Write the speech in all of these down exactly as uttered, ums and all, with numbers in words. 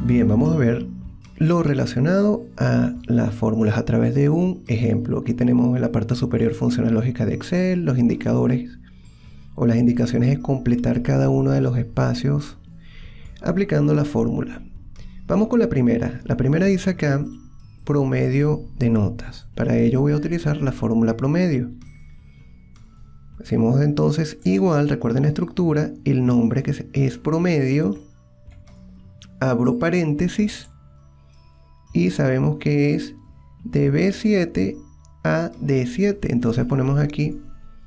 Bien, vamos a ver lo relacionado a las fórmulas a través de un ejemplo. Aquí tenemos en la parte superior funciones lógicas de Excel, los indicadores o las indicaciones es completar cada uno de los espacios aplicando la fórmula. Vamos con la primera. La primera dice acá promedio de notas. Para ello voy a utilizar la fórmula promedio. Hacemos entonces igual, recuerden la estructura, el nombre que es promedio, abro paréntesis y sabemos que es de B siete a D siete. Entonces ponemos aquí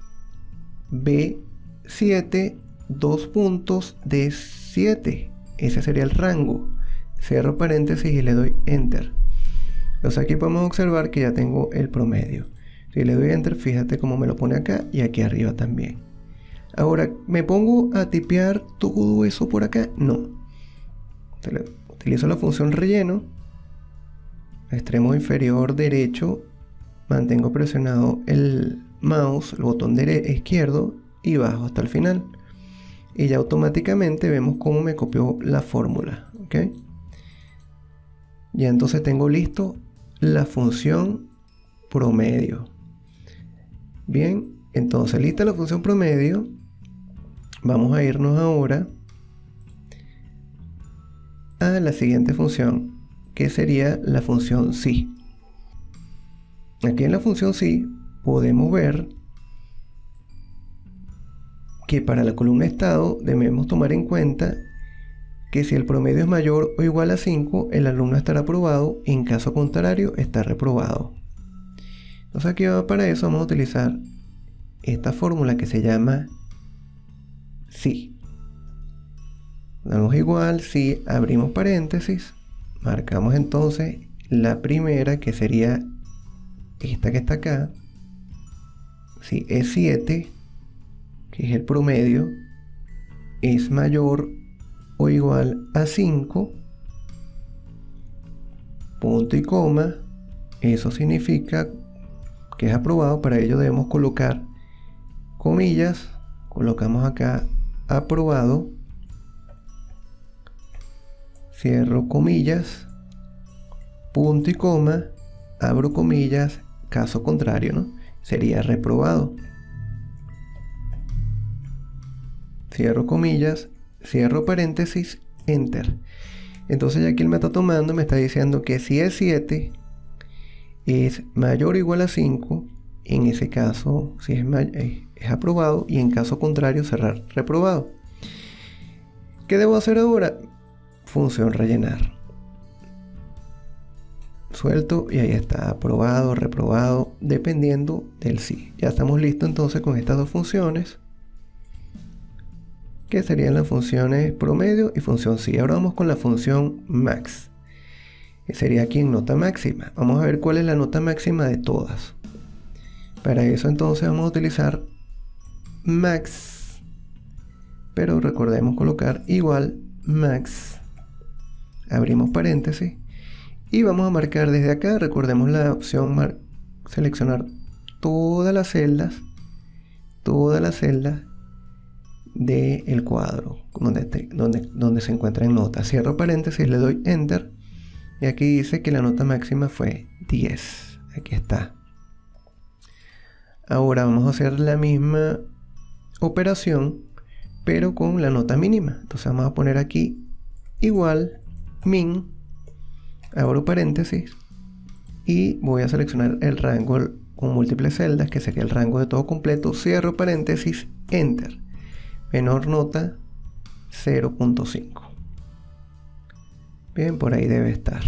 B siete, dos puntos, D siete. Ese sería el rango. Cierro paréntesis y le doy Enter. Entonces aquí podemos observar que ya tengo el promedio. Si le doy Enter, fíjate cómo me lo pone acá y aquí arriba también. Ahora, ¿me pongo a tipear todo eso por acá? No. Utilizo la función relleno. Extremo inferior derecho. Mantengo presionado el mouse, el botón derecho izquierdo y bajo hasta el final. Y ya automáticamente vemos cómo me copió la fórmula. ¿Ok? Ya entonces tengo listo la función promedio. Bien, entonces lista la función promedio. Vamos a irnos ahora a la siguiente función, que sería la función si. Aquí en la función si podemos ver que para la columna estado debemos tomar en cuenta que si el promedio es mayor o igual a cinco, el alumno estará aprobado, en caso contrario está reprobado. Entonces aquí para eso vamos a utilizar esta fórmula que se llama si. Damos igual si, abrimos paréntesis, marcamos entonces la primera, que sería esta que está acá. Si E siete, que es el promedio, es mayor o igual a cinco, punto y coma, eso significa que es aprobado. Para ello debemos colocar comillas, colocamos acá aprobado, cierro comillas, punto y coma, abro comillas, caso contrario, ¿no? Sería reprobado. Cierro comillas, cierro paréntesis, Enter. Entonces ya aquí él me está tomando, me está diciendo que si es siete es mayor o igual a cinco, en ese caso si es, es aprobado, y en caso contrario será reprobado. ¿Qué debo hacer ahora? Función rellenar. Suelto y ahí está, aprobado, reprobado, dependiendo del sí. Ya estamos listos entonces con estas dos funciones, que serían las funciones promedio y función sí. Ahora vamos con la función max, que sería aquí en nota máxima. Vamos a ver cuál es la nota máxima de todas. Para eso entonces vamos a utilizar max, pero recordemos colocar igual max, abrimos paréntesis y vamos a marcar desde acá. Recordemos la opción seleccionar todas las celdas, todas las celdas del cuadro donde, te, donde, donde se encuentra en nota. Cierro paréntesis, le doy Enter y aquí dice que la nota máxima fue diez. Aquí está. Ahora vamos a hacer la misma operación pero con la nota mínima. Entonces vamos a poner aquí igual min, abro paréntesis y voy a seleccionar el rango con múltiples celdas, que sería el rango de todo completo, cierro paréntesis, Enter. Menor nota cero punto cinco. Bien, por ahí debe estar.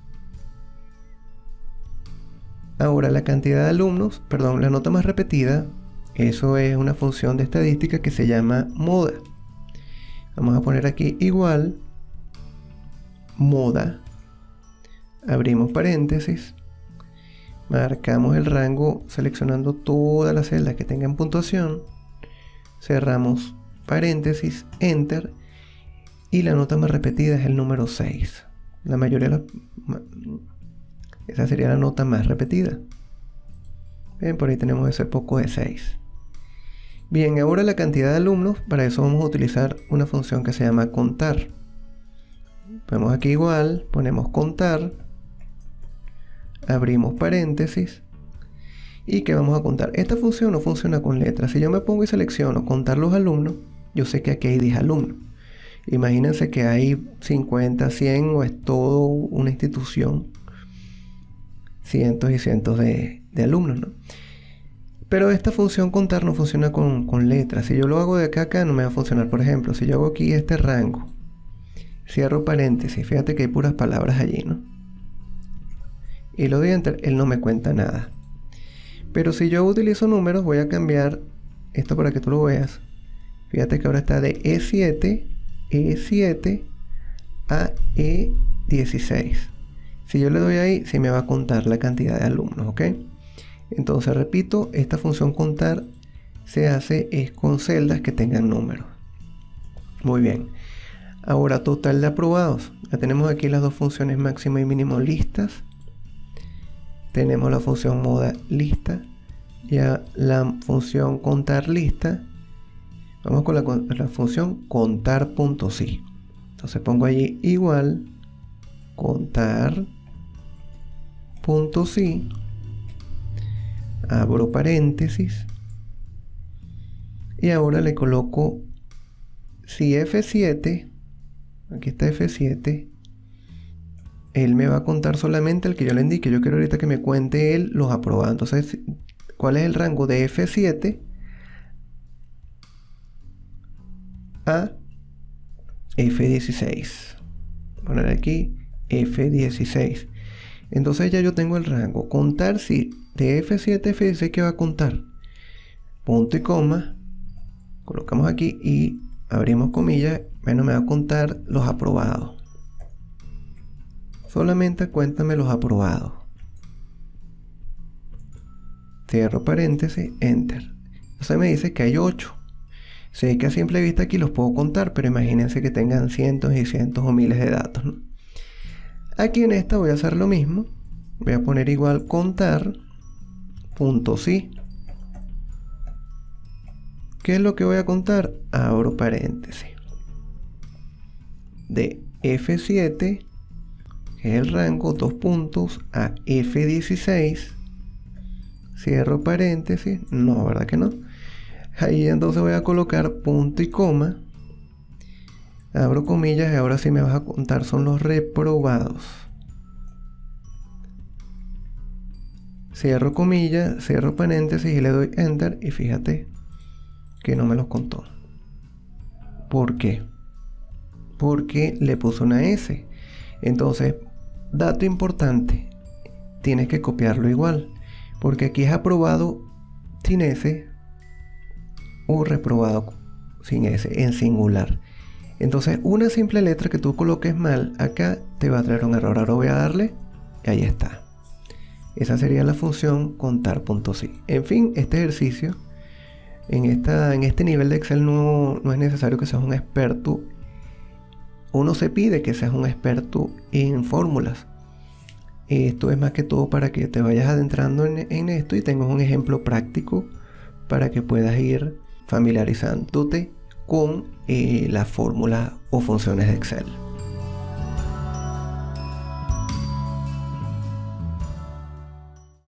Ahora la cantidad de alumnos, perdón, la nota más repetida, eso es una función de estadística que se llama moda. Vamos a poner aquí igual moda, abrimos paréntesis, marcamos el rango seleccionando todas las celdas que tengan puntuación, cerramos paréntesis, Enter, y la nota más repetida es el número seis. La mayoría de las... esa sería la nota más repetida. Bien, por ahí tenemos ese poco de seis. Bien, ahora la cantidad de alumnos, para eso vamos a utilizar una función que se llama contar. Ponemos aquí igual, ponemos contar, abrimos paréntesis. ¿Y qué vamos a contar? Esta función no funciona con letras. Si yo me pongo y selecciono contar los alumnos, yo sé que aquí hay diez alumnos. Imagínense que hay cincuenta, cien o es todo una institución. Cientos y cientos de, de alumnos, ¿no? Pero esta función contar no funciona con, con letras. Si yo lo hago de acá a acá no me va a funcionar. Por ejemplo, si yo hago aquí este rango, cierro paréntesis, fíjate que hay puras palabras allí, ¿no? Y lo doy enter, él no me cuenta nada. Pero si yo utilizo números, voy a cambiar esto para que tú lo veas. Fíjate que ahora está de E siete, E siete a E dieciséis. Si yo le doy ahí, sí me va a contar la cantidad de alumnos, ¿ok? Entonces, repito, esta función contar se hace es con celdas que tengan números. Muy bien. Ahora, total de aprobados. Ya tenemos aquí las dos funciones máximo y mínimo listas. Tenemos la función moda lista, ya la función contar lista. Vamos con la, con la función contar.si. Entonces pongo allí igual contar.si, abro paréntesis y ahora le coloco si F siete, aquí está F siete, él me va a contar solamente el que yo le indique. Yo quiero ahorita que me cuente él los aprobados. Entonces, ¿cuál es el rango de F siete a F dieciséis? Poner aquí F dieciséis. Entonces ya yo tengo el rango. Contar si de F siete a F dieciséis, ¿qué va a contar? Punto y coma. Colocamos aquí y abrimos comillas. Bueno, me va a contar los aprobados. Solamente cuéntame los aprobados. Cierro paréntesis, enter. Entonces me dice que hay ocho. Sé que a simple vista aquí los puedo contar, pero imagínense que tengan cientos y cientos o miles de datos, ¿no? Aquí en esta voy a hacer lo mismo. Voy a poner igual contar.si. ¿Qué es lo que voy a contar? Abro paréntesis. De F siete, que es el rango, dos puntos, a F dieciséis. Cierro paréntesis. No, ¿verdad que no? Ahí entonces voy a colocar punto y coma. Abro comillas y ahora sí me vas a contar son los reprobados. Cierro comillas, cierro paréntesis y le doy enter y fíjate que no me los contó. ¿Por qué? Porque le puso una S. Entonces, dato importante, tienes que copiarlo igual, porque aquí es aprobado sin S o reprobado sin S en singular. Entonces, una simple letra que tú coloques mal acá te va a traer un error. Ahora voy a darle y ahí está. Esa sería la función contar.si. En fin, este ejercicio, en, esta, en este nivel de Excel no, no es necesario que seas un experto. Uno se pide que seas un experto en fórmulas. Esto es más que todo para que te vayas adentrando en, en esto y tengas un ejemplo práctico para que puedas ir familiarizándote con eh, las fórmulas o funciones de Excel.